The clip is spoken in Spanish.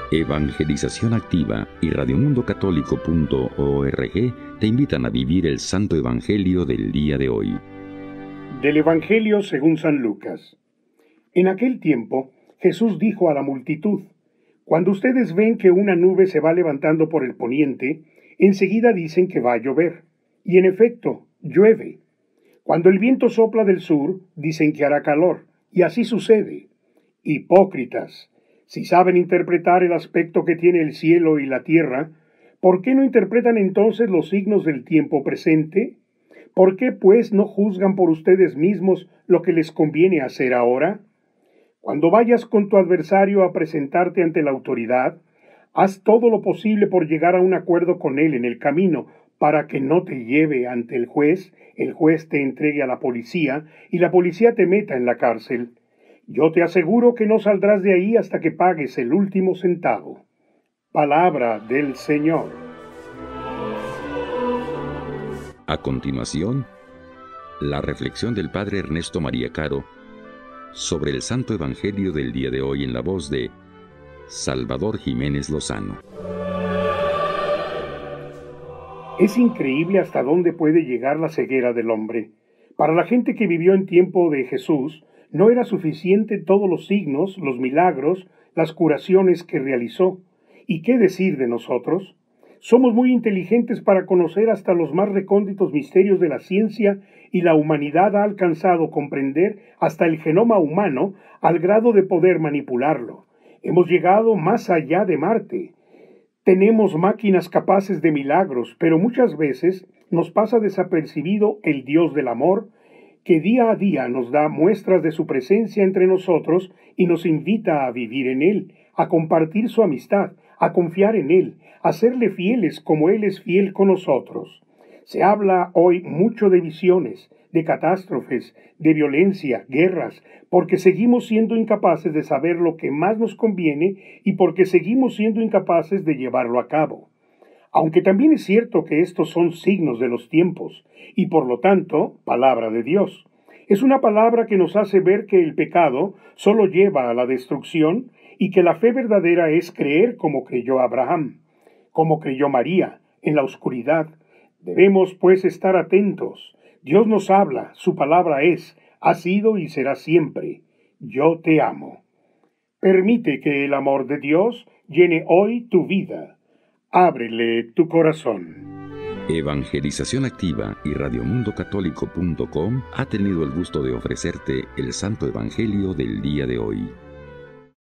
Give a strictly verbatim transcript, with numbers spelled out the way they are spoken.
Evangelización Activa y radio mundo católico punto org te invitan a vivir el Santo Evangelio del día de hoy. Del Evangelio según San Lucas. En aquel tiempo, Jesús dijo a la multitud: Cuando ustedes ven que una nube se va levantando por el poniente, enseguida dicen que va a llover. Y en efecto, llueve. Cuando el viento sopla del sur, dicen que hará calor. Y así sucede. Hipócritas. Si saben interpretar el aspecto que tiene el cielo y la tierra, ¿por qué no interpretan entonces los signos del tiempo presente? ¿Por qué, pues, no juzgan por ustedes mismos lo que les conviene hacer ahora? Cuando vayas con tu adversario a presentarte ante la autoridad, haz todo lo posible por llegar a un acuerdo con él en el camino, para que no te lleve ante el juez, el juez te entregue a la policía, y la policía te meta en la cárcel. Yo te aseguro que no saldrás de ahí hasta que pagues el último centavo. Palabra del Señor. A continuación, la reflexión del Padre Ernesto María Caro sobre el Santo Evangelio del día de hoy en la voz de Salvador Jiménez Lozano. Es increíble hasta dónde puede llegar la ceguera del hombre. Para la gente que vivió en tiempo de Jesús, no era suficiente todos los signos, los milagros, las curaciones que realizó. ¿Y qué decir de nosotros? Somos muy inteligentes para conocer hasta los más recónditos misterios de la ciencia, y la humanidad ha alcanzado a comprender hasta el genoma humano al grado de poder manipularlo. Hemos llegado más allá de Marte. Tenemos máquinas capaces de milagros, pero muchas veces nos pasa desapercibido el Dios del amor, que día a día nos da muestras de su presencia entre nosotros y nos invita a vivir en Él, a compartir su amistad, a confiar en Él, a serle fieles como Él es fiel con nosotros. Se habla hoy mucho de visiones, de catástrofes, de violencia, guerras, porque seguimos siendo incapaces de saber lo que más nos conviene y porque seguimos siendo incapaces de llevarlo a cabo. Aunque también es cierto que estos son signos de los tiempos, y por lo tanto, palabra de Dios. Es una palabra que nos hace ver que el pecado solo lleva a la destrucción y que la fe verdadera es creer como creyó Abraham, como creyó María, en la oscuridad. Debemos, pues, estar atentos. Dios nos habla, su palabra es, ha sido y será siempre: yo te amo. Permite que el amor de Dios llene hoy tu vida. Ábrele tu corazón. Evangelización Activa y radio mundo católico punto com ha tenido el gusto de ofrecerte el Santo Evangelio del día de hoy.